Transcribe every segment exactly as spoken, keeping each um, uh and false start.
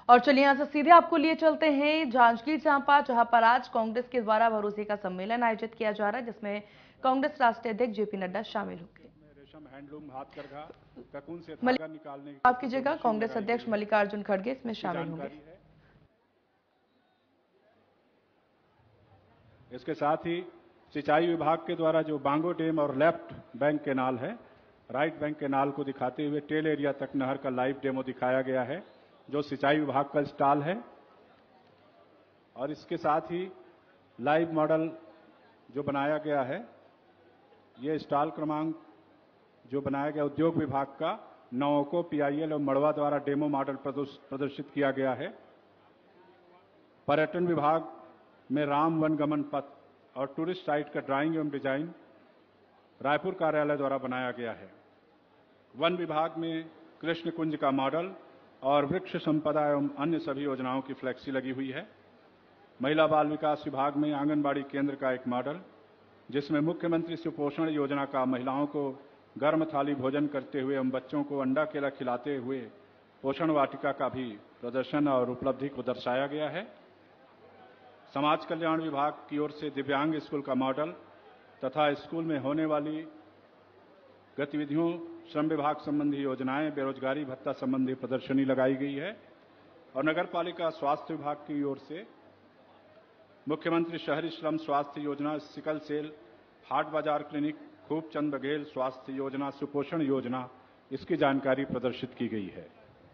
और चलिए यहां से सीधे आपको लिए चलते हैं जांजगीर चांपा, जहां पर आज कांग्रेस के द्वारा भरोसे का सम्मेलन आयोजित किया जा रहा है, जिसमें कांग्रेस राष्ट्रीय अध्यक्ष जेपी नड्डा शामिल होंगे। रेशम हैंडलूम हाथकरघा ककून से धागा निकालने की आपकी जगह कांग्रेस अध्यक्ष मल्लिकार्जुन खड़गे इसमें शामिल होंगे। इसके साथ ही सिंचाई विभाग के द्वारा जो बांगो डैम और लेफ्ट बैंक केनाल है, राइट बैंक केनाल को दिखाते हुए टेल एरिया तक नहर का लाइव डेमो दिखाया गया है, जो सिंचाई विभाग का स्टॉल है। और इसके साथ ही लाइव मॉडल जो बनाया गया है, ये स्टॉल क्रमांक जो बनाया गया उद्योग विभाग का नौको पीआईएल और मड़वा द्वारा डेमो मॉडल प्रदर्शित किया गया है। पर्यटन विभाग में राम वनगमन पथ और टूरिस्ट साइट का ड्राइंग एवं डिजाइन रायपुर कार्यालय द्वारा बनाया गया है। वन विभाग में कृष्ण कुंज का मॉडल और वृक्ष संपदा एवं अन्य सभी योजनाओं की फ्लैक्सी लगी हुई है। महिला बाल विकास विभाग में आंगनबाड़ी केंद्र का एक मॉडल, जिसमें मुख्यमंत्री सुपोषण योजना का महिलाओं को गर्म थाली भोजन करते हुए एवं बच्चों को अंडा केला खिलाते हुए पोषण वाटिका का भी प्रदर्शन और उपलब्धि को दर्शाया गया है। समाज कल्याण विभाग की ओर से दिव्यांग स्कूल का मॉडल तथा स्कूल में होने वाली गतिविधियों, श्रम विभाग संबंधी योजनाएं, बेरोजगारी भत्ता संबंधी प्रदर्शनी लगाई गई है। और नगर पालिका स्वास्थ्य विभाग की ओर से मुख्यमंत्री शहरी श्रम स्वास्थ्य योजना, सिकल सेल, हाट बाजार क्लिनिक, खूबचंद बघेल स्वास्थ्य योजना, सुपोषण योजना, इसकी जानकारी प्रदर्शित की गई है।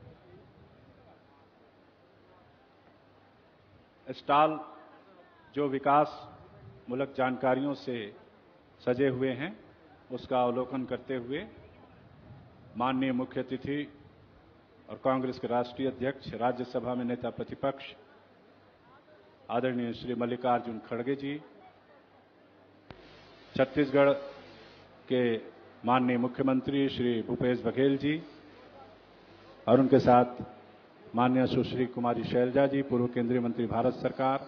स्टॉल जो विकास मूलक जानकारियों से सजे हुए हैं, उसका अवलोकन करते हुए माननीय मुख्य अतिथि और कांग्रेस के राष्ट्रीय अध्यक्ष, राज्यसभा में नेता प्रतिपक्ष आदरणीय श्री मल्लिकार्जुन खड़गे जी, छत्तीसगढ़ के माननीय मुख्यमंत्री श्री भूपेश बघेल जी और उनके साथ माननीय सुश्री कुमारी शैलजा जी, पूर्व केंद्रीय मंत्री भारत सरकार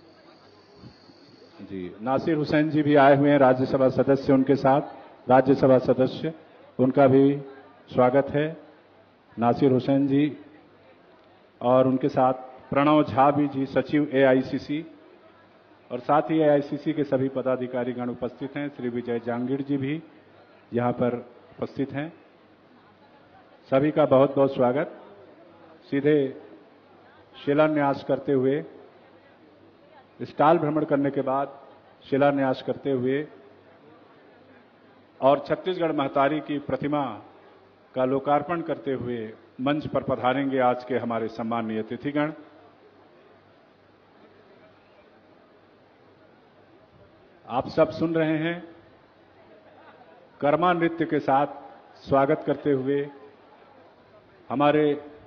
जी, नासिर हुसैन जी भी आए हुए हैं, राज्यसभा सदस्य, उनके साथ राज्यसभा सदस्य, उनका भी स्वागत है नासिर हुसैन जी। और उनके साथ प्रणव झा भी जी, सचिव एआईसीसी, और साथ ही एआईसीसी के सभी पदाधिकारीगण उपस्थित हैं। श्री विजय जांगीर जी भी यहां पर उपस्थित हैं। सभी का बहुत बहुत स्वागत। सीधे शिलान्यास करते हुए, स्टॉल भ्रमण करने के बाद शिलान्यास करते हुए और छत्तीसगढ़ महतारी की प्रतिमा का लोकार्पण करते हुए मंच पर पधारेंगे आज के हमारे सम्माननीय अतिथिगण। आप सब सुन रहे हैं, कर्मा नृत्य के साथ स्वागत करते हुए हमारे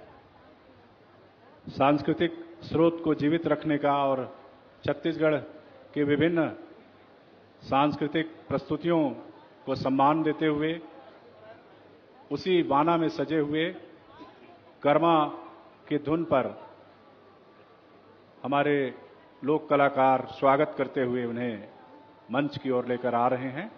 सांस्कृतिक स्रोत को जीवित रखने का और छत्तीसगढ़ के विभिन्न सांस्कृतिक प्रस्तुतियों को सम्मान देते हुए उसी बाना में सजे हुए कर्मा की धुन पर हमारे लोक कलाकार स्वागत करते हुए उन्हें मंच की ओर लेकर आ रहे हैं।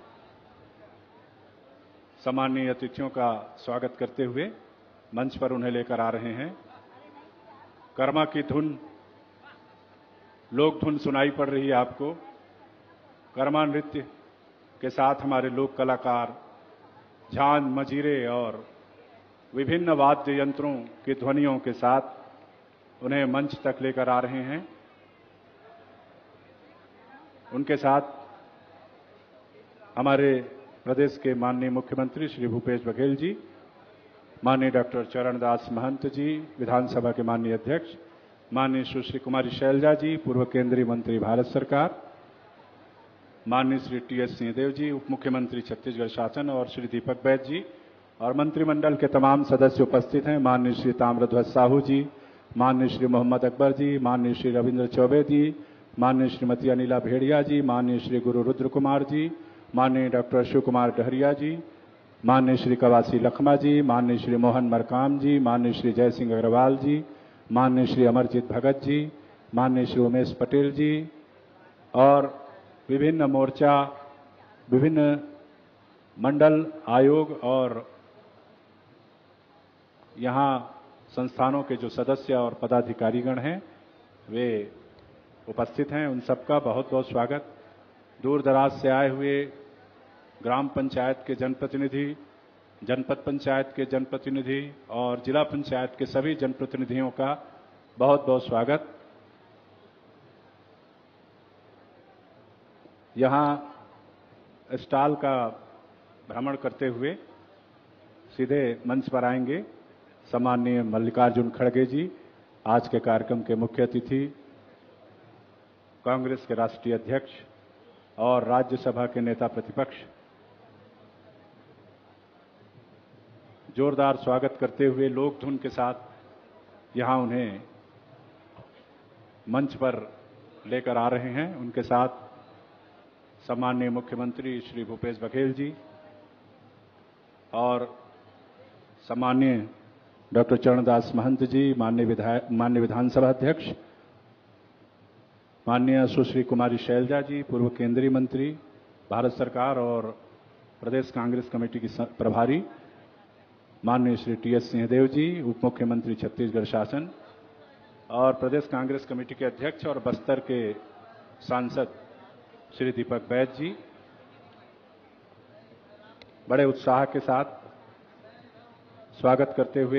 सम्माननीय अतिथियों का स्वागत करते हुए मंच पर उन्हें लेकर आ रहे हैं। कर्मा की धुन, लोक धुन सुनाई पड़ रही है आपको। कर्मा नृत्य के साथ हमारे लोक कलाकार झांझ, मजीरे और विभिन्न वाद्य यंत्रों की ध्वनियों के साथ उन्हें मंच तक लेकर आ रहे हैं। उनके साथ हमारे प्रदेश के माननीय मुख्यमंत्री श्री भूपेश बघेल जी, माननीय डॉक्टर चरणदास महंत जी, विधानसभा के माननीय अध्यक्ष, माननीय सुश्री कुमारी शैलजा जी, पूर्व केंद्रीय मंत्री भारत सरकार, माननीय श्री टी एस सिंहदेव जी, उप मुख्यमंत्री छत्तीसगढ़ शासन, और श्री दीपक बैद जी और मंत्रिमंडल के तमाम सदस्य उपस्थित हैं। माननीय श्री ताम्रध्वज साहू जी, माननीय श्री मोहम्मद अकबर जी, माननीय श्री रविंद्र चौबे जी, माननीय श्रीमती अनिला भेड़िया जी, माननीय श्री गुरु रुद्र कुमार जी, माननीय डॉक्टर शिव कुमार डहरिया जी, माननीय श्री कवासी लखमा जी, माननीय श्री मोहन मरकाम जी, माननीय श्री जय सिंह अग्रवाल जी, माननीय श्री अमरजीत भगत जी, माननीय श्री उमेश पटेल जी और विभिन्न मोर्चा, विभिन्न मंडल, आयोग और यहाँ संस्थानों के जो सदस्य और पदाधिकारीगण हैं वे उपस्थित हैं, उन सबका बहुत बहुत स्वागत। दूर दराज से आए हुए ग्राम पंचायत के जनप्रतिनिधि, जनपद पंचायत के जनप्रतिनिधि और जिला पंचायत के सभी जनप्रतिनिधियों का बहुत बहुत स्वागत। यहां स्टॉल का भ्रमण करते हुए सीधे मंच पर आएंगे सम्माननीय मल्लिकार्जुन खड़गे जी, आज के कार्यक्रम के मुख्य अतिथि, कांग्रेस के राष्ट्रीय अध्यक्ष और राज्यसभा के नेता प्रतिपक्ष। जोरदार स्वागत करते हुए लोक धुन के साथ यहां उन्हें मंच पर लेकर आ रहे हैं। उनके साथ सम्माननीय मुख्यमंत्री श्री भूपेश बघेल जी और सम्माननीय डॉक्टर चरणदास महंत जी, माननीय विधायक माननीय विधानसभा अध्यक्ष, माननीय सुश्री कुमारी शैलजा जी, पूर्व केंद्रीय मंत्री, भारत सरकार और प्रदेश कांग्रेस कमेटी की प्रभारी, माननीय श्री टी एस सिंहदेव जी, उप मुख्यमंत्री छत्तीसगढ़ शासन और प्रदेश कांग्रेस कमेटी के अध्यक्ष और बस्तर के सांसद श्री दीपक बैद जी, बड़े उत्साह के साथ स्वागत करते हुए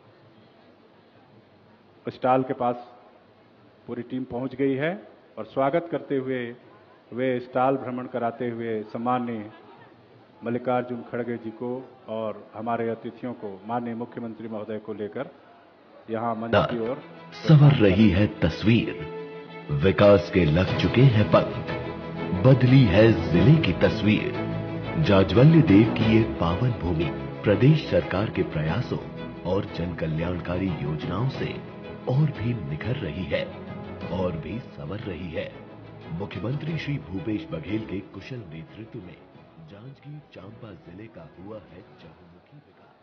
स्टॉल के पास पूरी टीम पहुंच गई है और स्वागत करते हुए वे स्टॉल भ्रमण कराते हुए सम्माननीय मल्लिकार्जुन खड़गे जी को और हमारे अतिथियों को, माननीय मुख्यमंत्री महोदय को लेकर यहां मंच की ओर संवर रही है तस्वीर, विकास के लग चुके हैं पल, बदली है जिले की तस्वीर। जाज्वल्य देव की ये पावन भूमि प्रदेश सरकार के प्रयासों और जन कल्याणकारी योजनाओं से और भी निखर रही है और भी संवर रही है। मुख्यमंत्री श्री भूपेश बघेल के कुशल नेतृत्व में जांजगीर चांपा जिले का हुआ है चहुमुखी विकास।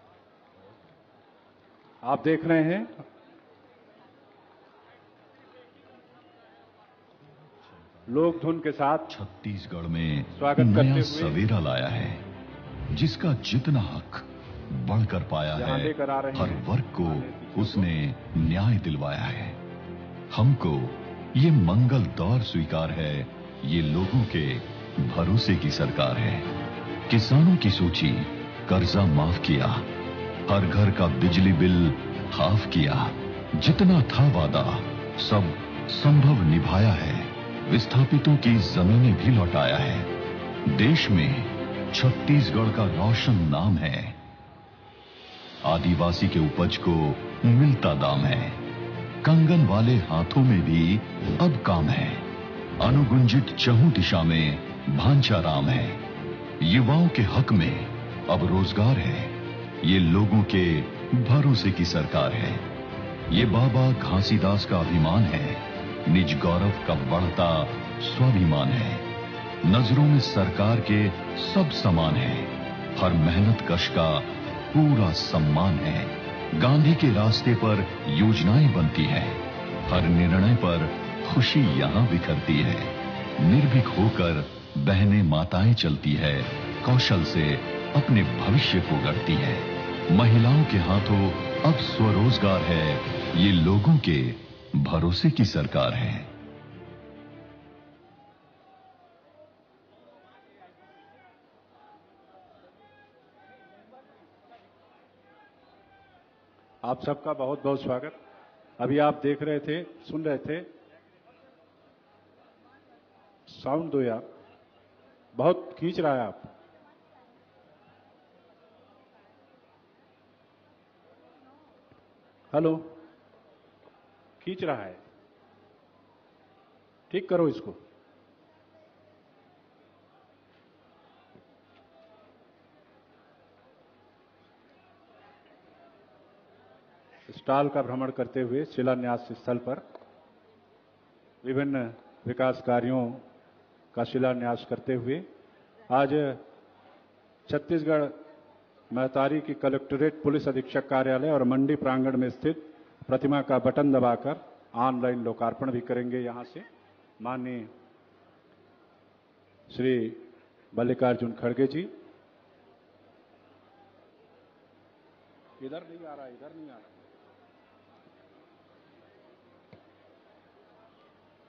आप देख रहे हैं लोक धुन के साथ छत्तीसगढ़ में स्वागत करते नया हुए सवेरा लाया है, जिसका जितना हक बढ़कर पाया यहाँ है, लेकर आ रहे हर हैं वर्ग को उसने न्याय दिलवाया है। हमको ये मंगल दौर स्वीकार है, ये लोगों के भरोसे की सरकार है। किसानों की सूची कर्जा माफ किया, हर घर का बिजली बिल हाफ किया, जितना था वादा सब संभव निभाया है। विस्थापितों की जमीनें भी लौटाया है। देश में छत्तीसगढ़ का रोशन नाम है। आदिवासी के उपज को मिलता दाम है। कंगन वाले हाथों में भी अब काम है। अनुगुंजित चहुं दिशा में भांचा राम है। युवाओं के हक में अब रोजगार है। ये लोगों के भरोसे की सरकार है। ये बाबा घासीदास का अभिमान है। निज गौरव का बढ़ता स्वाभिमान है। नजरों में सरकार के सब समान है। हर मेहनत कश का पूरा सम्मान है। गांधी के रास्ते पर योजनाएं बनती है। हर निर्णय पर खुशी यहां बिखरती है। निर्भीक होकर बहनें माताएं चलती है। कौशल से अपने भविष्य को गढ़ती है। महिलाओं के हाथों अब स्वरोजगार है। ये लोगों के भरोसे की सरकार है। आप सबका बहुत बहुत स्वागत। अभी आप देख रहे थे, सुन रहे थे, साउंड दो यार, बहुत खींच रहा है आप। हेलो, खींच रहा है, ठीक करो इसको। स्टॉल का भ्रमण करते हुए शिलान्यास स्थल पर विभिन्न विकास कार्यों का शिलान्यास करते हुए आज छत्तीसगढ़ महतारी की कलेक्ट्रेट पुलिस अधीक्षक कार्यालय और मंडी प्रांगण में स्थित प्रतिमा का बटन दबाकर ऑनलाइन लोकार्पण भी करेंगे। यहां से माननीय श्री मल्लिकार्जुन खड़गे जी। इधर नहीं आ रहा, इधर नहीं आ रहा।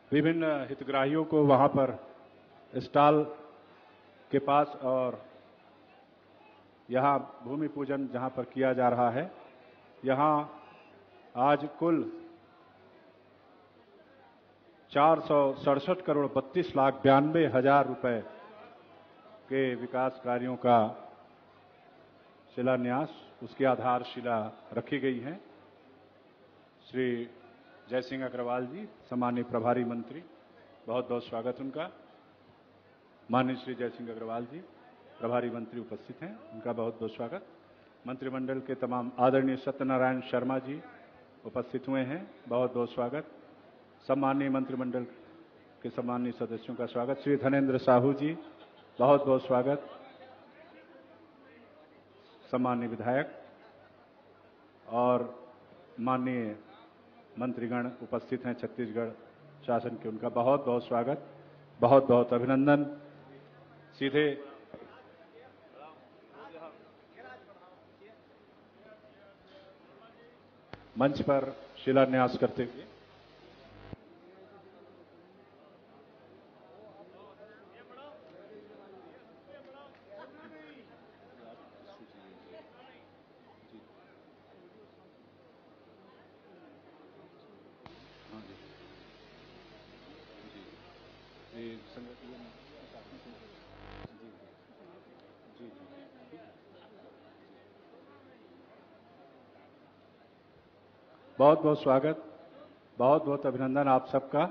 विभिन्न हितग्राहियों को वहां पर स्टॉल के पास और यहां भूमि पूजन जहां पर किया जा रहा है, यहां आज कुल चार सौ सड़सठ करोड़ बत्तीस लाख बयानबे हजार रुपए के विकास कार्यों का शिलान्यास, उसकी आधारशिला रखी गई है। श्री जयसिंह अग्रवाल जी, सम्मानीय प्रभारी मंत्री, बहुत बहुत स्वागत उनका। माननीय श्री जयसिंह अग्रवाल जी प्रभारी मंत्री उपस्थित हैं, उनका बहुत बहुत स्वागत। मंत्रिमंडल के तमाम आदरणीय सत्यनारायण शर्मा जी उपस्थित हुए हैं, बहुत बहुत स्वागत। सम्मानीय मंत्रिमंडल के सम्मानीय सदस्यों का स्वागत। श्री धनेन्द्र साहू जी, बहुत बहुत स्वागत। सम्मानीय विधायक और माननीय मंत्रीगण उपस्थित हैं छत्तीसगढ़ शासन के, उनका बहुत बहुत स्वागत, बहुत बहुत अभिनंदन। सीधे मंच पर शिलान्यास करते हुए बहुत बहुत स्वागत, बहुत बहुत अभिनंदन आप सबका।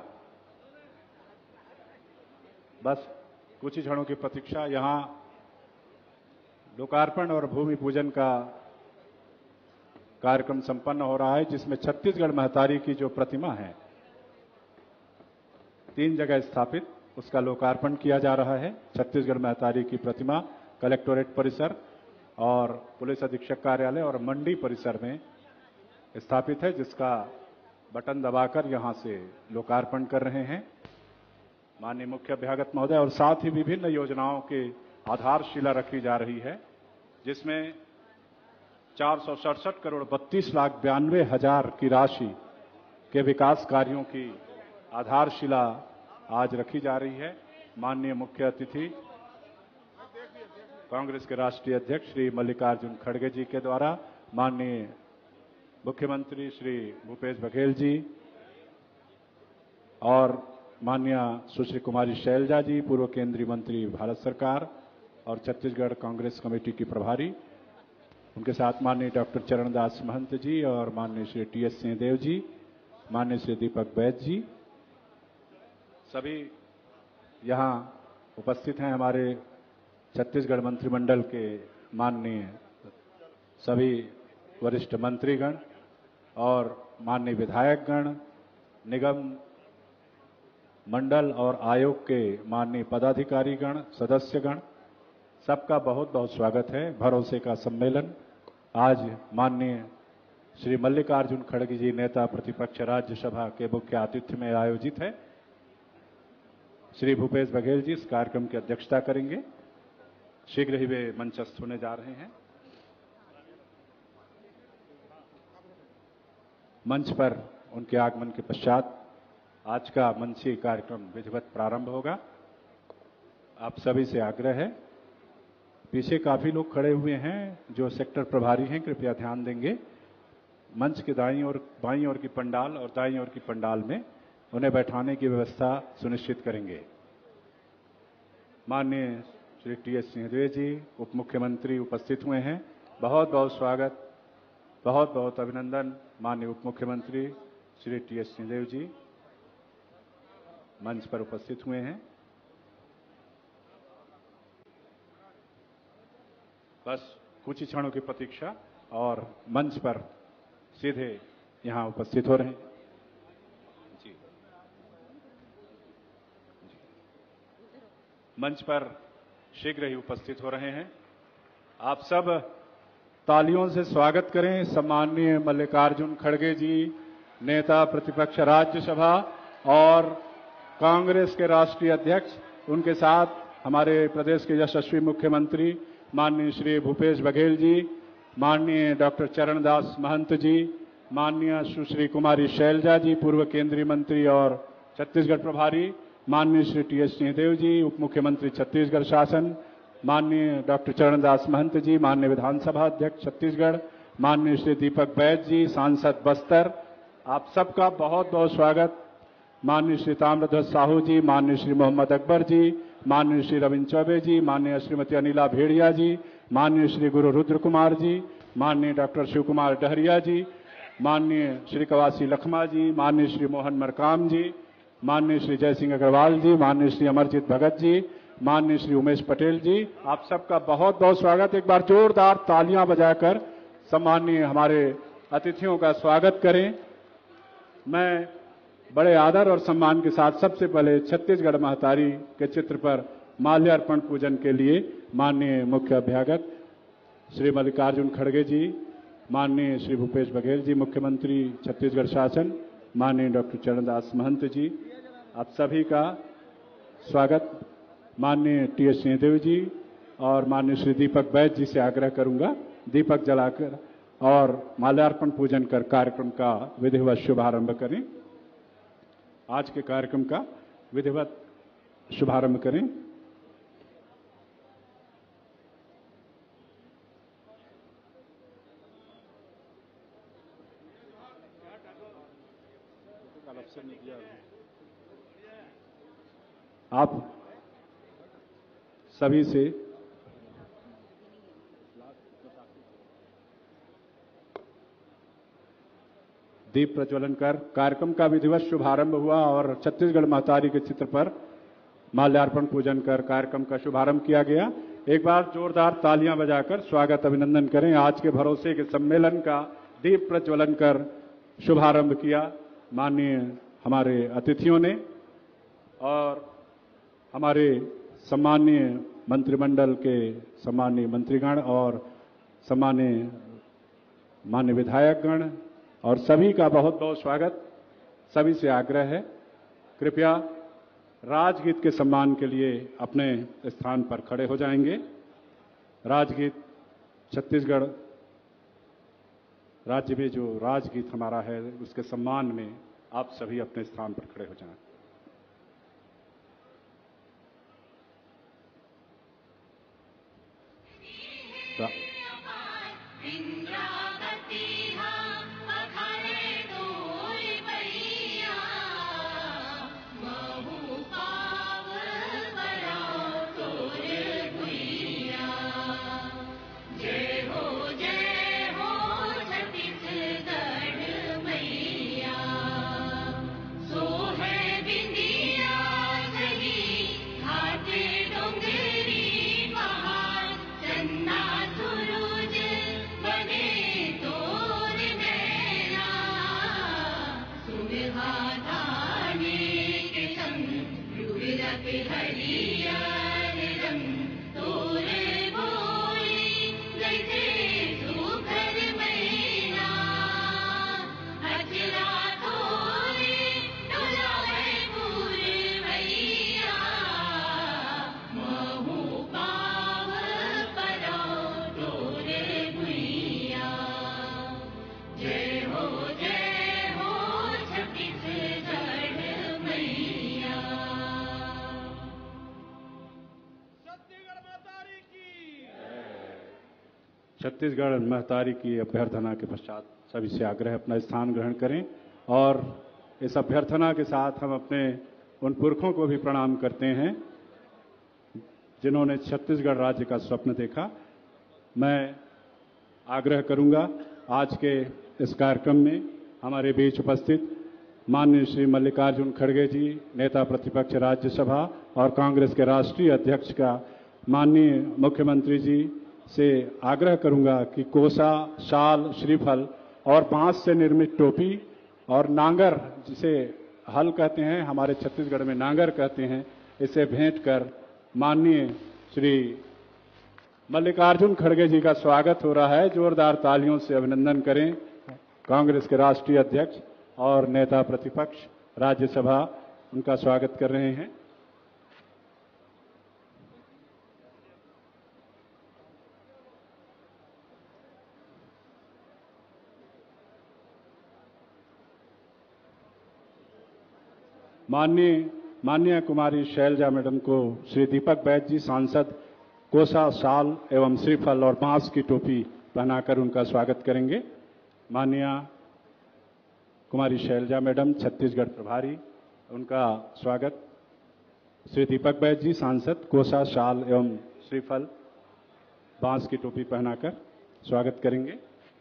बस कुछ ही क्षणों की प्रतीक्षा, यहां लोकार्पण और भूमि पूजन का कार्यक्रम संपन्न हो रहा है, जिसमें छत्तीसगढ़ महतारी की जो प्रतिमा है तीन जगह स्थापित, उसका लोकार्पण किया जा रहा है। छत्तीसगढ़ महतारी की प्रतिमा कलेक्टोरेट परिसर और पुलिस अधीक्षक कार्यालय और मंडी परिसर में स्थापित है, जिसका बटन दबाकर यहां से लोकार्पण कर रहे हैं माननीय मुख्य अभ्यागत महोदय। और साथ ही विभिन्न योजनाओं की आधारशिला रखी जा रही है, जिसमें चार सौ सड़सठ करोड़ बत्तीस लाख बयानवे हजार की राशि के विकास कार्यों की आधारशिला आज रखी जा रही है। माननीय मुख्य अतिथि कांग्रेस के राष्ट्रीय अध्यक्ष श्री मल्लिकार्जुन खड़गे जी के द्वारा माननीय मुख्यमंत्री श्री भूपेश बघेल जी और माननीय सुश्री कुमारी शैलजा जी, पूर्व केंद्रीय मंत्री भारत सरकार और छत्तीसगढ़ कांग्रेस कमेटी की प्रभारी, उनके साथ माननीय डॉक्टर चरणदास महंत जी और माननीय श्री टी एस सिंहदेव जी, माननीय श्री दीपक बैद जी, सभी यहां उपस्थित हैं। हमारे छत्तीसगढ़ मंत्रिमंडल के माननीय सभी वरिष्ठ मंत्रीगण और माननीय विधायकगण, निगम मंडल और आयोग के माननीय पदाधिकारीगण, सदस्यगण, सबका बहुत बहुत स्वागत है। भरोसे का सम्मेलन आज माननीय श्री मल्लिकार्जुन खड़गे जी, नेता प्रतिपक्ष राज्यसभा के मुख्य आतिथ्य में आयोजित है। श्री भूपेश बघेल जी इस कार्यक्रम की अध्यक्षता करेंगे, शीघ्र ही वे मंचस्थ होने जा रहे हैं। मंच पर उनके आगमन के पश्चात आज का मंचीय कार्यक्रम विधिवत प्रारंभ होगा। आप सभी से आग्रह है, पीछे काफी लोग खड़े हुए हैं जो सेक्टर प्रभारी हैं, कृपया ध्यान देंगे। मंच के दाईं और बाईं ओर की पंडाल और दाईं ओर की पंडाल में उन्हें बैठाने की व्यवस्था सुनिश्चित करेंगे। माननीय श्री टी एस सिंहदेव जी उप मुख्यमंत्री उपस्थित हुए हैं, बहुत बहुत स्वागत, बहुत बहुत अभिनंदन। माननीय उप मुख्यमंत्री श्री टी एस सिंहदेव जी मंच पर उपस्थित हुए हैं। बस कुछ ही क्षणों की प्रतीक्षा और मंच पर सीधे यहां उपस्थित हो रहे हैं। जी, मंच पर शीघ्र ही उपस्थित हो रहे हैं। आप सब तालियों से स्वागत करें सम्माननीय मल्लिकार्जुन खड़गे जी, नेता प्रतिपक्ष राज्यसभा और कांग्रेस के राष्ट्रीय अध्यक्ष, उनके साथ हमारे प्रदेश के यशस्वी मुख्यमंत्री माननीय श्री भूपेश बघेल जी, माननीय डॉक्टर चरणदास महंत जी, माननीय सुश्री कुमारी शैलजा जी, पूर्व केंद्रीय मंत्री और छत्तीसगढ़ प्रभारी माननीय श्री टी एस सिंहदेव जी, उप मुख्यमंत्री छत्तीसगढ़ शासन माननीय डॉक्टर चरणदास महंत जी, माननीय विधानसभा अध्यक्ष छत्तीसगढ़ माननीय श्री दीपक बैज जी, सांसद बस्तर, आप सबका बहुत बहुत स्वागत। माननीय श्री ताम्रध्वज साहू जी, माननीय श्री मोहम्मद अकबर जी, माननीय श्री रविंद्र चौबे जी, माननीय श्रीमती अनिला भेड़िया जी, माननीय श्री गुरु रुद्र कुमार जी, माननीय डॉक्टर शिव कुमार डहरिया जी, माननीय श्री कवासी लखमा जी, माननीय श्री मोहन मरकाम जी, माननीय श्री जयसिंह अग्रवाल जी, माननीय श्री अमरजीत भगत जी, माननीय श्री उमेश पटेल जी, आप सबका बहुत बहुत स्वागत। एक बार जोरदार तालियां बजाकर सम्माननीय हमारे अतिथियों का स्वागत करें। मैं बड़े आदर और सम्मान के साथ सबसे पहले छत्तीसगढ़ महतारी के चित्र पर माल्यार्पण पूजन के लिए माननीय मुख्य अभ्यागत श्री मल्लिकार्जुन खड़गे जी, माननीय श्री भूपेश बघेल जी, मुख्यमंत्री छत्तीसगढ़ शासन माननीय डॉक्टर चरणदास महंत जी, आप सभी का स्वागत। माननीय टी एस सिंहदेव जी और माननीय श्री दीपक बैज जी से आग्रह करूंगा दीपक जलाकर और माल्यार्पण पूजन कर कार्यक्रम का विधिवत शुभारंभ करें। आज के कार्यक्रम का विधिवत शुभारंभ करें। आप सभी से दीप प्रज्वलन कर कार्यक्रम का विधिवत शुभारंभ हुआ और छत्तीसगढ़ महतारी के चित्र पर माल्यार्पण पूजन कर कार्यक्रम का शुभारंभ किया गया। एक बार जोरदार तालियां बजाकर स्वागत अभिनंदन करें। आज के भरोसे के सम्मेलन का दीप प्रज्वलन कर शुभारंभ किया माननीय हमारे अतिथियों ने और हमारे सम्माननीय मंत्रिमंडल के सम्माननीय मंत्रीगण और सम्माननीय माननीय विधायकगण और सभी का बहुत बहुत स्वागत। सभी से आग्रह है कृपया राजगीत के सम्मान के लिए अपने स्थान पर खड़े हो जाएंगे। राजगीत छत्तीसगढ़ राज्य में जो राजगीत हमारा है उसके सम्मान में आप सभी अपने स्थान पर खड़े हो जाएं। छत्तीसगढ़ महतारी की अभ्यर्थना के पश्चात सभी से आग्रह अपना स्थान ग्रहण करें और इस अभ्यर्थना के साथ हम अपने उन पुरखों को भी प्रणाम करते हैं जिन्होंने छत्तीसगढ़ राज्य का स्वप्न देखा। मैं आग्रह करूंगा आज के इस कार्यक्रम में हमारे बीच उपस्थित माननीय श्री मल्लिकार्जुन खड़गे जी, नेता प्रतिपक्ष राज्यसभा और कांग्रेस के राष्ट्रीय अध्यक्ष का माननीय मुख्यमंत्री जी से आग्रह करूंगा कि कोसा, शाल, श्रीफल और बांस से निर्मित टोपी और नांगर, जिसे हल कहते हैं, हमारे छत्तीसगढ़ में नांगर कहते हैं, इसे भेंट कर माननीय श्री मल्लिकार्जुन खड़गे जी का स्वागत हो रहा है। जोरदार तालियों से अभिनंदन करें। कांग्रेस के राष्ट्रीय अध्यक्ष और नेता प्रतिपक्ष राज्यसभा उनका स्वागत कर रहे हैं। माननीय माननीय कुमारी शैलजा मैडम को श्री दीपक बैद जी सांसद कोसा शाल एवं श्रीफल और बांस की टोपी पहनाकर उनका स्वागत करेंगे। माननीय कुमारी शैलजा मैडम छत्तीसगढ़ प्रभारी, उनका स्वागत श्री दीपक बैद जी सांसद कोसा शाल एवं श्रीफल बांस की टोपी पहनाकर स्वागत करेंगे।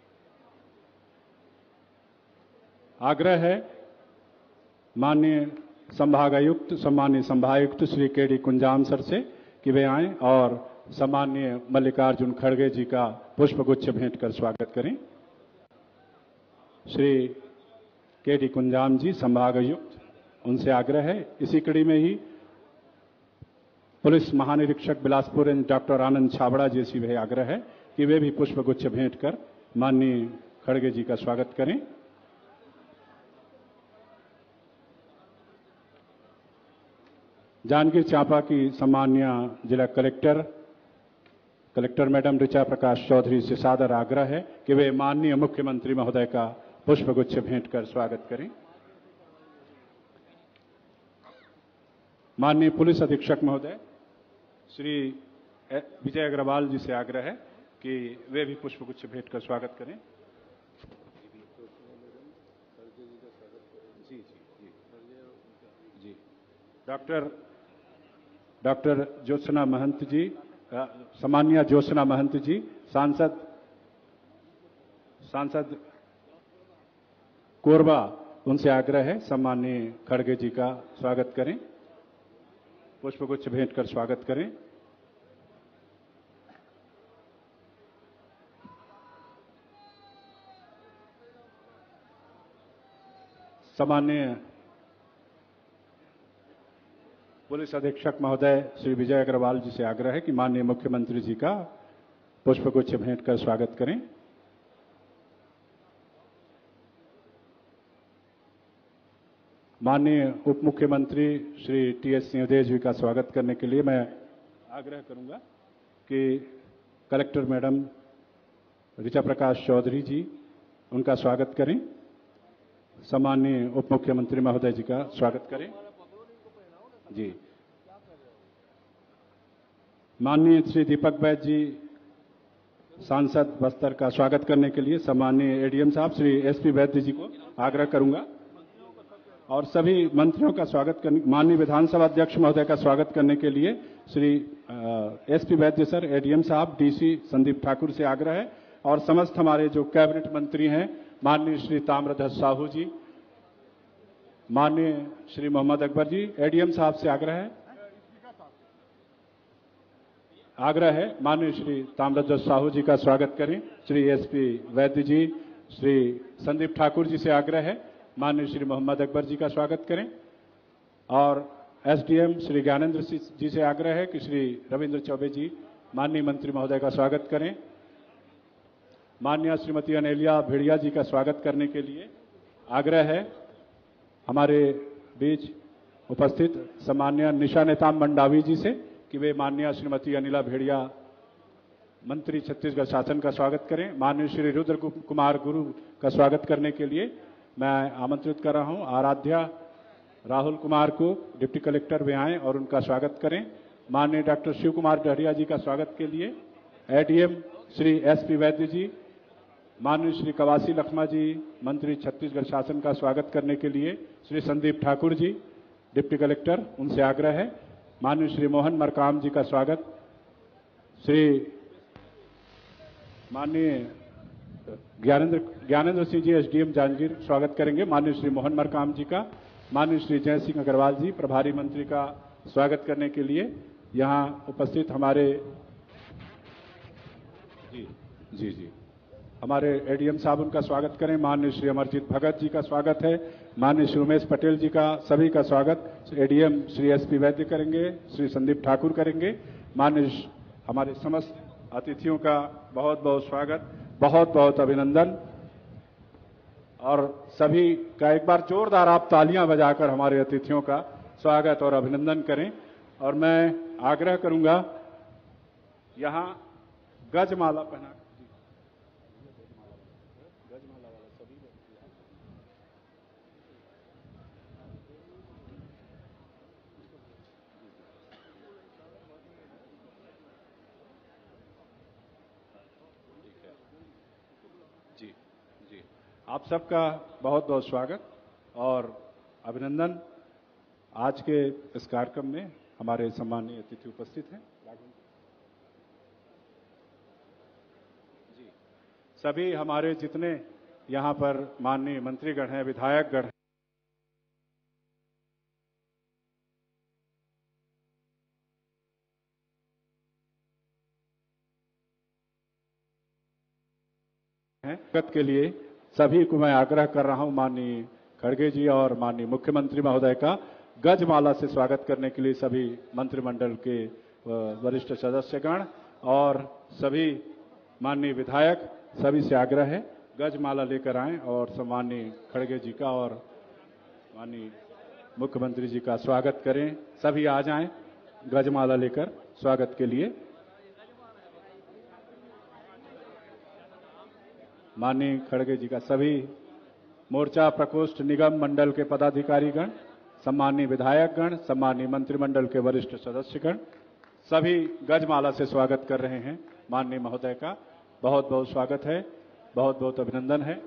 आग्रह है माननीय संभागायुक्त सम्मानीय संभागायुक्त श्री के डी कुंजाम सर से कि वे आएं और सम्मानीय मल्लिकार्जुन खड़गे जी का पुष्पगुच्छ भेंट कर स्वागत करें। श्री के डी कुंजाम जी संभागायुक्त, उनसे आग्रह है। इसी कड़ी में ही पुलिस महानिरीक्षक बिलासपुर डॉक्टर आनंद छाबड़ा जी से भी आग्रह है कि वे भी पुष्पगुच्छ भेंट कर माननीय खड़गे जी का स्वागत करें। जांजगीर चांपा की सम्मानीय जिला collector collector madam Richa Prakash Chaudhary से सादर आग्रह है कि वे माननीय मुख्यमंत्री महोदय का पुष्पगुच्छ भेंट कर स्वागत करें। माननीय पुलिस अधीक्षक महोदय श्री विजय अग्रवाल जी से आग्रह है कि वे भी पुष्पगुच्छ भेंट कर स्वागत करें। जी जी जी जी डॉक्टर डॉक्टर ज्योत्सना महंत जी, सम्मानीय ज्योत्सना महंत जी सांसद सांसद कोरबा, उनसे आग्रह है सम्मानीय खड़गे जी का स्वागत करें, पुष्पगुच्छ भेंट कर स्वागत करें। सम्मानीय पुलिस अधीक्षक महोदय श्री विजय अग्रवाल जी से आग्रह है कि माननीय मुख्यमंत्री जी का पुष्पगुच्छ भेंट कर स्वागत करें। माननीय उप मुख्यमंत्री श्री टी एस सिंहदेव जी का स्वागत करने के लिए मैं आग्रह करूंगा कि कलेक्टर मैडम ऋचा प्रकाश चौधरी जी उनका स्वागत करें, सम्माननीय उप मुख्यमंत्री महोदय जी का स्वागत करें। जी माननीय श्री दीपक बैद जी सांसद बस्तर का स्वागत करने के लिए सम्माननीय एडीएम साहब श्री एसपी वैद्य जी को आग्रह करूंगा और सभी मंत्रियों का स्वागत करने, माननीय विधानसभा अध्यक्ष महोदय का स्वागत करने के लिए Shri SP Vaidya sir, ADM साहब, डीसी संदीप ठाकुर से आग्रह है और समस्त हमारे जो कैबिनेट मंत्री हैं माननीय श्री ताम्रध्वज साहू जी, माननीय श्री मोहम्मद अकबर जी, एडीएम साहब से आग्रह है आग्रह है माननीय श्री ताम्रध्वज साहू जी का स्वागत करें। श्री एसपी वैद्य जी, श्री संदीप ठाकुर जी से आग्रह है माननीय श्री मोहम्मद अकबर जी का स्वागत करें और एसडीएम श्री ज्ञानेंद्र जी से आग्रह है कि श्री रविंद्र चौबे जी माननीय मंत्री महोदय का स्वागत करें। माननीय श्रीमती अनेलिया भेड़िया जी का स्वागत करने के लिए आग्रह है। हमारे बीच उपस्थित सम्मान्य निशा नेताम मंडावी जी से कि वे माननीय श्रीमती अनिला भेड़िया मंत्री छत्तीसगढ़ शासन का स्वागत करें। माननीय श्री रुद्र कुमार गुरु का स्वागत करने के लिए मैं आमंत्रित कर रहा हूं आराध्या राहुल कुमार को, डिप्टी कलेक्टर वे आएं और उनका स्वागत करें। माननीय डॉक्टर शिव कुमार डहरिया जी का स्वागत के लिए एडीएम श्री एसपी वैद्य जी, माननीय श्री कवासी लखमा जी मंत्री छत्तीसगढ़ शासन का स्वागत करने के लिए श्री संदीप ठाकुर जी डिप्टी कलेक्टर, उनसे आग्रह है। माननीय श्री मोहन मरकाम जी का स्वागत, श्री माननीय ज्ञानेंद्र ज्ञानेंद्र सिंह जी एसडीएम जांजगीर स्वागत करेंगे माननीय श्री मोहन मरकाम जी का। माननीय श्री जय सिंह अग्रवाल जी प्रभारी मंत्री का स्वागत करने के लिए यहाँ उपस्थित हमारे जी जी जी हमारे एडीएम साहब उनका स्वागत करें। माननीय श्री अमरजीत भगत जी का स्वागत है। माननीय श्री उमेश पटेल जी का सभी का स्वागत एडीएम श्री एसपी वैद्य करेंगे, श्री संदीप ठाकुर करेंगे। माननीय हमारे समस्त अतिथियों का बहुत बहुत स्वागत, बहुत बहुत अभिनंदन और सभी का एक बार जोरदार आप तालियां बजाकर हमारे अतिथियों का स्वागत और अभिनंदन करें। और मैं आग्रह करूंगा यहां गजमाला पहना आप सबका बहुत बहुत स्वागत और अभिनंदन। आज के इस कार्यक्रम में हमारे सम्मानीय अतिथि उपस्थित हैं। जी, सभी हमारे जितने यहाँ पर माननीय मंत्रीगण हैं, विधायकगण हैं, स्वागत के लिए सभी को मैं आग्रह कर रहा हूं, माननीय खड़गे जी और माननीय मुख्यमंत्री महोदय का गजमाला से स्वागत करने के लिए सभी मंत्रिमंडल के वरिष्ठ सदस्यगण और सभी माननीय विधायक सभी से आग्रह है गजमाला लेकर आएं और सम्माननीय खड़गे जी का और माननीय मुख्यमंत्री जी का स्वागत करें। सभी आ जाएं गजमाला लेकर स्वागत के लिए। माननीय खड़गे जी का सभी मोर्चा प्रकोष्ठ निगम मंडल के पदाधिकारीगण, सम्मानीय विधायकगण, सम्मानीय मंत्रिमंडल के वरिष्ठ सदस्यगण सभी गजमाला से स्वागत कर रहे हैं। माननीय महोदय का बहुत बहुत स्वागत है, बहुत बहुत अभिनंदन है।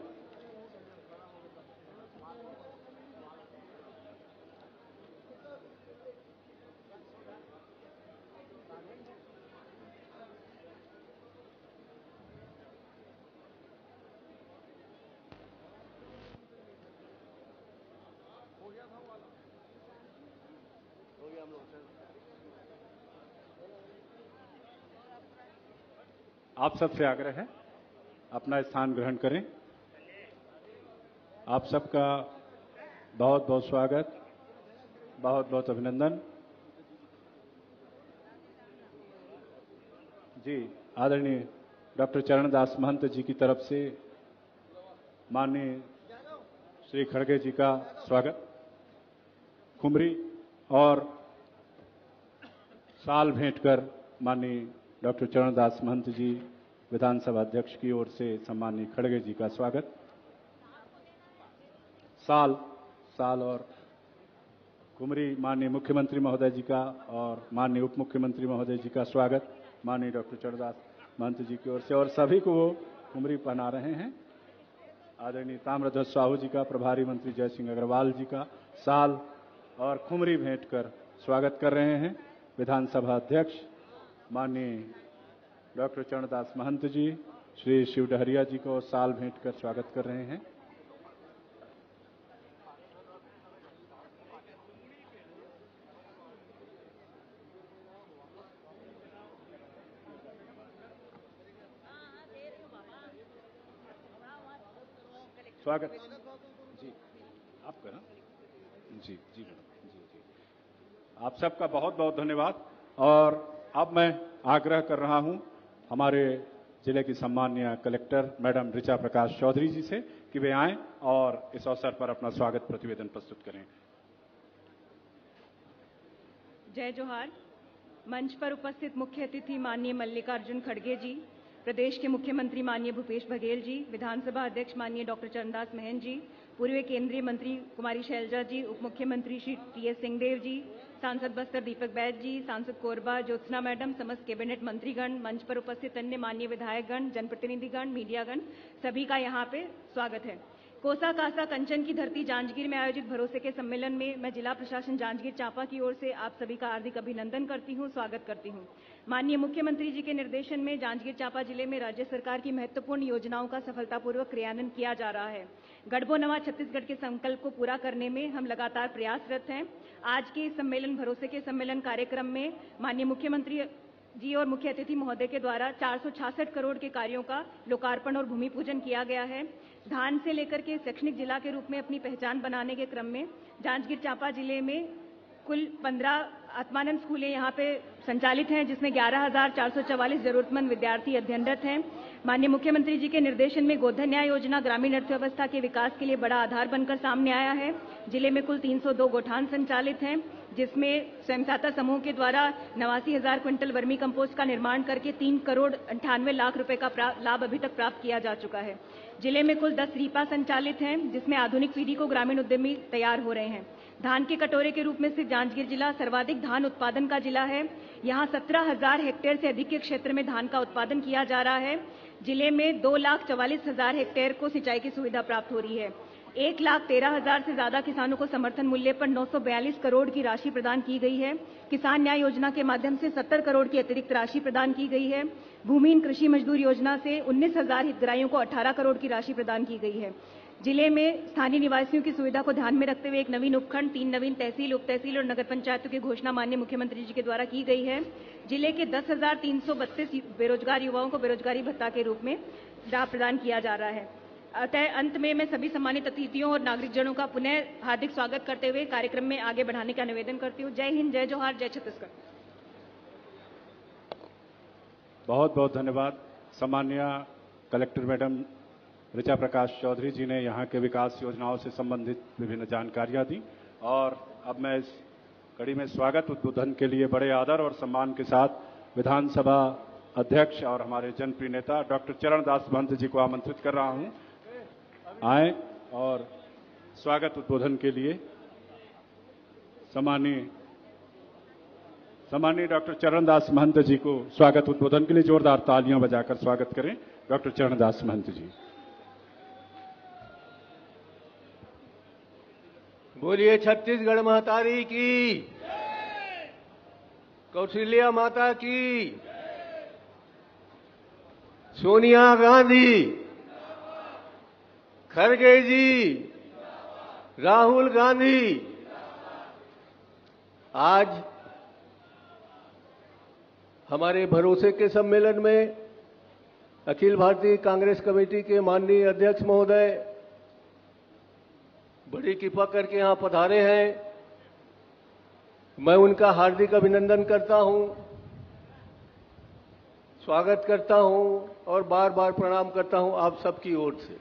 आप सबसे आग्रह है अपना स्थान ग्रहण करें। आप सबका बहुत बहुत स्वागत, बहुत बहुत अभिनंदन। जी, आदरणीय डॉक्टर चरणदास महंत जी की तरफ से माननीय श्री खड़गे जी का स्वागत। खुमरी और साल भेंट कर माननीय डॉक्टर चरणदास महंत जी विधानसभा अध्यक्ष की ओर से सम्माननीय खड़गे जी का स्वागत। साल साल और कुमरी माननीय मुख्यमंत्री महोदय जी का और माननीय उप मुख्यमंत्री महोदय जी का स्वागत माननीय डॉक्टर चरणदास महंत जी की ओर से और सभी को वो कुमरी पहना रहे हैं। आदरणीय ताम्रध्वज साहू जी का, प्रभारी मंत्री जय सिंह अग्रवाल जी का साल और खुमरी भेंट कर स्वागत कर रहे हैं। विधानसभा अध्यक्ष माननीय डॉक्टर चरणदास महंत जी श्री शिव डहरिया जी को साल भेंट कर स्वागत कर रहे हैं। स्वागत जी आपका ना जी जी मैडम जी जी आप सबका बहुत बहुत धन्यवाद। और अब मैं आग्रह कर रहा हूं हमारे जिले की सम्माननीय कलेक्टर मैडम ऋचा प्रकाश चौधरी जी से कि वे आएं और इस अवसर पर अपना स्वागत प्रतिवेदन प्रस्तुत करें। जय जोहार। मंच पर उपस्थित मुख्य अतिथि माननीय मल्लिकार्जुन खड़गे जी, प्रदेश के मुख्यमंत्री माननीय भूपेश बघेल जी, विधानसभा अध्यक्ष माननीय डॉक्टर चरणदास महंत जी, पूर्व केंद्रीय मंत्री कुमारी शैलजा जी, उप मुख्यमंत्री श्री टी एस सिंहदेव जी, सांसद बस्तर दीपक बैज जी, सांसद कोरबा ज्योत्सना मैडम, समस्त कैबिनेट मंत्रीगण, मंच पर उपस्थित अन्य माननीय विधायकगण, जनप्रतिनिधिगण, मीडियागण, सभी का यहाँ पे स्वागत है। कोसा कासा कंचन की धरती जांजगीर में आयोजित भरोसे के सम्मेलन में मैं जिला प्रशासन जांजगीर चांपा की ओर से आप सभी का हार्दिक अभिनंदन करती हूं, स्वागत करती हूं। माननीय मुख्यमंत्री जी के निर्देशन में जांजगीर चांपा जिले में राज्य सरकार की महत्वपूर्ण योजनाओं का सफलतापूर्वक क्रियान्वयन किया जा रहा है। गढ़बो नवा छत्तीसगढ़ के संकल्प को पूरा करने में हम लगातार प्रयासरत हैं। आज के इस सम्मेलन भरोसे के सम्मेलन कार्यक्रम में माननीय मुख्यमंत्री जी और मुख्य अतिथि महोदय के द्वारा चार सौ छियासठ करोड़ के कार्यों का लोकार्पण और भूमि पूजन किया गया है। धान से लेकर के शैक्षणिक जिला के रूप में अपनी पहचान बनाने के क्रम में जांजगीर चांपा जिले में कुल पंद्रह आत्मानंद स्कूलें यहाँ पे संचालित हैं, जिसमें ग्यारह हजार चार सौ चवालीस जरूरतमंद विद्यार्थी अध्ययनरत हैं। माननीय मुख्यमंत्री जी के निर्देशन में गोधन न्याय योजना ग्रामीण अर्थव्यवस्था के विकास के लिए बड़ा आधार बनकर सामने आया है। जिले में कुल तीन सौ दो गोठान संचालित हैं, जिसमें स्वयं सहायता समूह के द्वारा नवासी हजार क्विंटल वर्मी कंपोस्ट का निर्माण करके तीन करोड़ अंठानवे लाख रुपए का लाभ अभी तक प्राप्त किया जा चुका है। जिले में कुल दस रीपा संचालित हैं, जिसमें आधुनिक पीढ़ी को ग्रामीण उद्यमी तैयार हो रहे हैं। धान के कटोरे के रूप में स्थित जांजगीर जिला सर्वाधिक धान उत्पादन का जिला है। यहाँ सत्रह हजार हेक्टेयर से अधिक के क्षेत्र में धान का उत्पादन किया जा रहा है। जिले में दो लाख चवालीस हजार हेक्टेयर को सिंचाई की सुविधा प्राप्त हो रही है। एक लाख तेरह हजार से ज्यादा किसानों को समर्थन मूल्य पर नौ सौ बयालीस करोड़ की राशि प्रदान की गई है। किसान न्याय योजना के माध्यम से सत्तर करोड़ की अतिरिक्त राशि प्रदान की गई है। भूमिहीन कृषि मजदूर योजना से उन्नीस हजार हितग्राहियों को अठारह करोड़ की राशि प्रदान की गई है। जिले में स्थानीय निवासियों की सुविधा को ध्यान में रखते हुए एक नवीन उपखंड, तीन नवीन तहसील, उप तहसील और नगर पंचायतों की घोषणा माननीय मुख्यमंत्री जी के द्वारा की गई है। जिले के दस हजार तीन सौ बत्तीस बेरोजगार युवाओं को बेरोजगारी भत्ता के रूप में लाभ प्रदान किया जा रहा है। अतः अंत में मैं सभी सम्मानित अतिथियों और नागरिकजनों का पुनः हार्दिक स्वागत करते हुए कार्यक्रम में आगे बढ़ाने का निवेदन करती हूँ। जय हिंद, जय जोहार, जय छत्तीसगढ़। बहुत बहुत धन्यवाद। सम्माननीय कलेक्टर मैडम ऋचा प्रकाश चौधरी जी ने यहाँ के विकास योजनाओं से संबंधित विभिन्न जानकारियां दी और अब मैं इस कड़ी में स्वागत उद्बोधन के लिए बड़े आदर और सम्मान के साथ विधानसभा अध्यक्ष और हमारे जनप्रिय नेता डॉक्टर चरणदास महंत जी को आमंत्रित कर रहा हूं, आए और स्वागत उद्बोधन के लिए सम्मानीय सम्मानीय डॉक्टर चरणदास महंत जी को स्वागत उद्बोधन के लिए जोरदार तालियां बजाकर स्वागत करें। डॉक्टर चरणदास महंत जी। बोलिए छत्तीसगढ़ महतारी की, कौशल्या माता की, सोनिया गांधी, खड़गे जी, राहुल गांधी। आज हमारे भरोसे के सम्मेलन में अखिल भारतीय कांग्रेस कमेटी के माननीय अध्यक्ष महोदय बड़ी कृपा करके यहां पधारे हैं। मैं उनका हार्दिक अभिनंदन करता हूं, स्वागत करता हूं और बार बार प्रणाम करता हूं आप सबकी ओर से।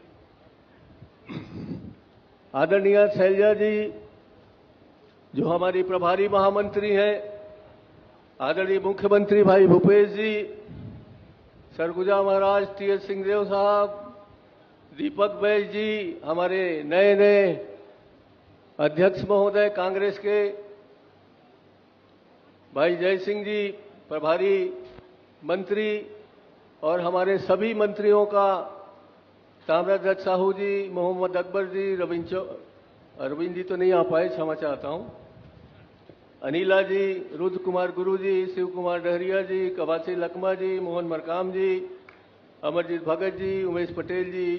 आदरणीय शैलजा जी जो हमारी प्रभारी महामंत्री हैं, आदरणीय मुख्यमंत्री भाई भूपेश जी, सरगुजा महाराज टी एस सिंहदेव साहब, दीपक बैज जी, हमारे नए नए अध्यक्ष महोदय कांग्रेस के, भाई जय सिंह जी प्रभारी मंत्री और हमारे सभी मंत्रियों का, ताम्रध्वज साहू जी, मोहम्मद अकबर जी, रविंद्र अरविंद जी तो नहीं आ पाए, क्षमा चाहता हूं, अनिला जी, रुद्र कुमार गुरु जी, शिव कुमार डहरिया जी, कवासी लकमा जी, मोहन मरकाम जी, अमरजीत भगत जी, उमेश पटेल जी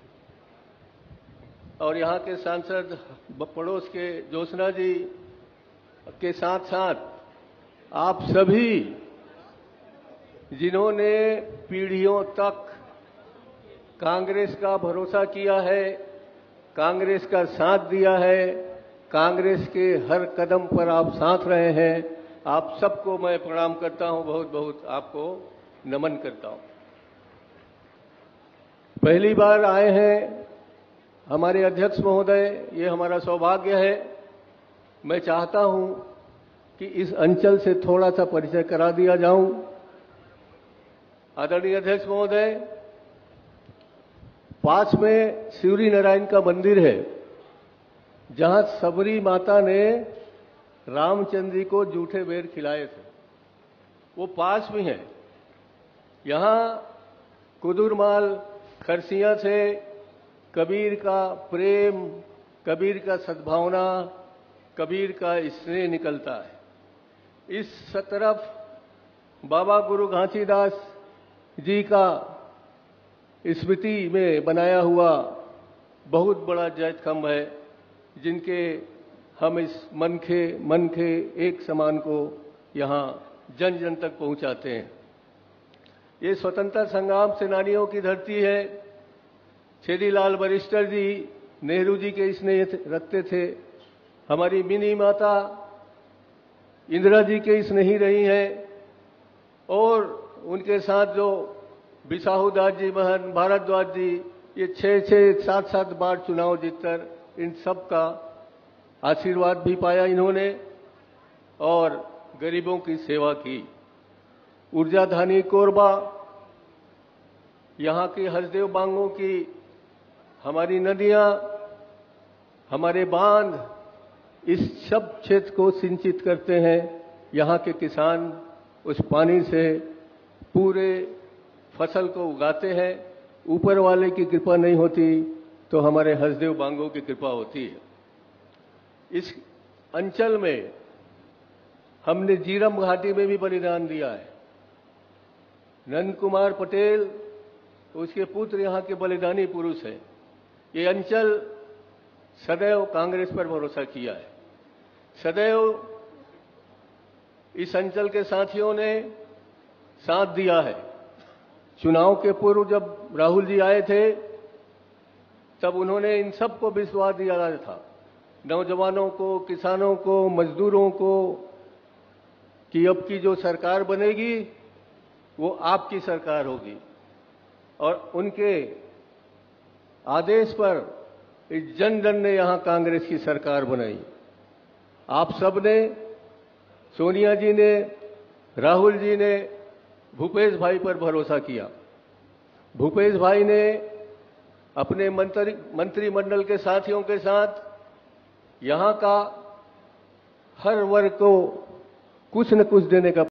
और यहाँ के सांसद पड़ोस के ज्योत्सना जी के साथ साथ आप सभी जिन्होंने पीढ़ियों तक कांग्रेस का भरोसा किया है, कांग्रेस का साथ दिया है, कांग्रेस के हर कदम पर आप साथ रहे हैं, आप सबको मैं प्रणाम करता हूं, बहुत बहुत आपको नमन करता हूं। पहली बार आए हैं हमारे अध्यक्ष महोदय, ये हमारा सौभाग्य है। मैं चाहता हूं कि इस अंचल से थोड़ा सा परिचय करा दिया जाऊं। आदरणीय अध्यक्ष महोदय, पास में शिवरी नारायण का मंदिर है जहां सबरी माता ने रामचंद्र जी को जूठे बेर खिलाए थे, वो पास में है। यहां कुदुरमाल खरसिया से कबीर का प्रेम, कबीर का सद्भावना, कबीर का स्नेह निकलता है। इस तरफ बाबा गुरु घासीदास जी का स्मृति में बनाया हुआ बहुत बड़ा जैत खंभ है, जिनके हम इस मन के मन के एक समान को यहाँ जन जन तक पहुँचाते हैं। ये स्वतंत्रता संग्राम सेनानियों की धरती है। छेदीलाल वरिष्ठर जी नेहरू जी के स्नेह रखते थे। हमारी मिनी माता इंदिरा जी के स्नेही रही हैं और उनके साथ जो बिसाहू दास जी, महन भारद्वाज जी, ये छः छः सात सात बार चुनाव जीतकर इन सब का आशीर्वाद भी पाया इन्होंने और गरीबों की सेवा की। ऊर्जा धानी कोरबा, यहाँ की हसदेव बांगों की हमारी नदियाँ, हमारे बांध, इस सब क्षेत्र को सिंचित करते हैं। यहाँ के किसान उस पानी से पूरे फसल को उगाते हैं, ऊपर वाले की कृपा नहीं होती तो हमारे हसदेव बांगो की कृपा होती है। इस अंचल में हमने जीरम घाटी में भी बलिदान दिया है। नंद कुमार पटेल, उसके पुत्र यहां के बलिदानी पुरुष हैं। ये अंचल सदैव कांग्रेस पर भरोसा किया है। सदैव इस अंचल के साथियों ने साथ दिया है। चुनाव के पूर्व जब राहुल जी आए थे तब उन्होंने इन सबको विश्वास दिया था, नौजवानों को, किसानों को, मजदूरों को, कि अब की जो सरकार बनेगी वो आपकी सरकार होगी। और उनके आदेश पर इस जन जन ने यहां कांग्रेस की सरकार बनाई। आप सब ने, सोनिया जी ने, राहुल जी ने भूपेश भाई पर भरोसा किया। भूपेश भाई ने अपने मंत्री मंत्रिमंडल के साथियों के साथ यहां का हर वर्ग को कुछ न कुछ देने का